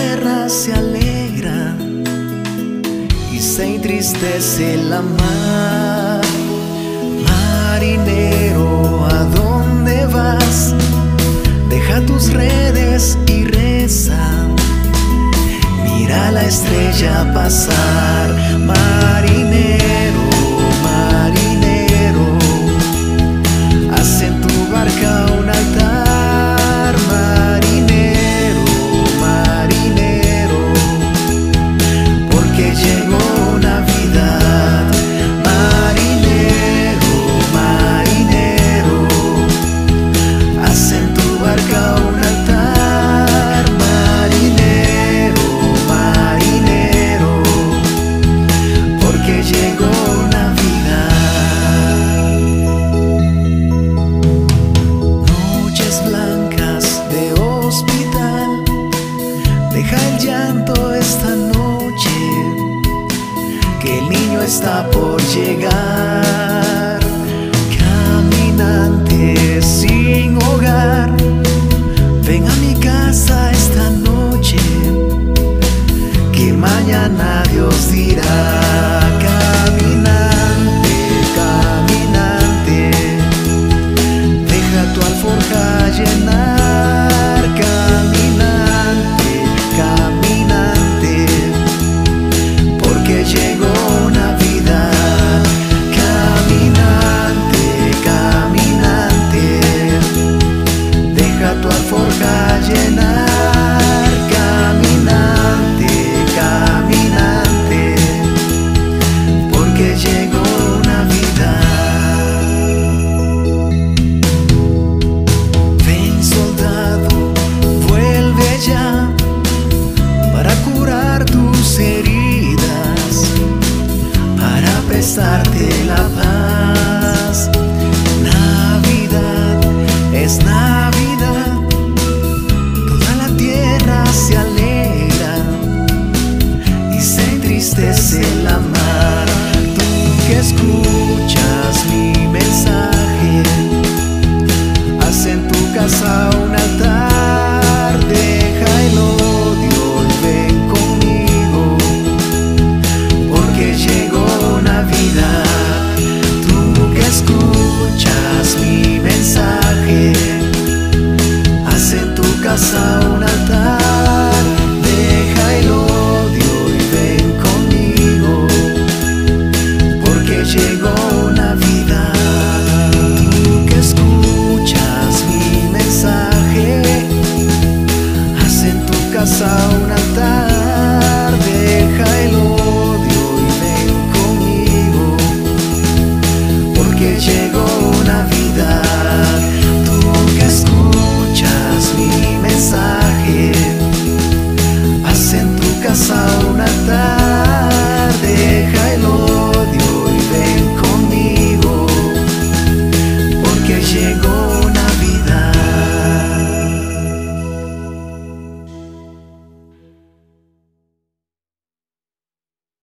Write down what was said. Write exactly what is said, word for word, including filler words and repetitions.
tierra se alegra y se entristece la mar. Marinero, ¿a dónde vas? Deja tus redes y reza. Mira la estrella pasar. Marinero, marinero, haz en tu barca un altar. Marinero, marinero, porque llegó Navidad. Marinero, marinero, haz en tu barca un altar. Marinero, marinero, porque llegó Navidad. Noches blancas de hospital, deja el llanto esta noche, que el niño está por llegar. Caminante sin hogar, ven a mi casa esta noche, que mañana Dios dirá. Caminante, caminante, deja tu alforja llenar. Caminante, caminante, porque llegó Navidad. Caminante, caminante, deja tu alforja llenar. Caminante, caminante, porque llegó Navidad. Ven, soldado, vuelve ya para curar tus heridas, para prestarte la paz.